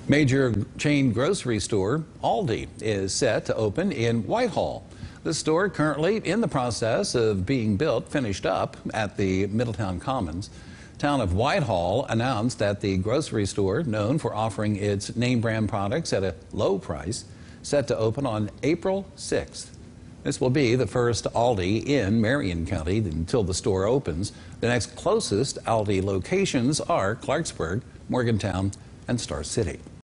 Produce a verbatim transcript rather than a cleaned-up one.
Major chain grocery store Aldi is set to open in Whitehall. The store currently in the process of being built, finished up at the Middletown Commons. Town of Whitehall announced that the grocery store, known for offering its name brand products at a low price, set to open on April sixth. This will be the first Aldi in Marion County until the store opens. The next closest Aldi locations are Clarksburg, Morgantown, and Star City.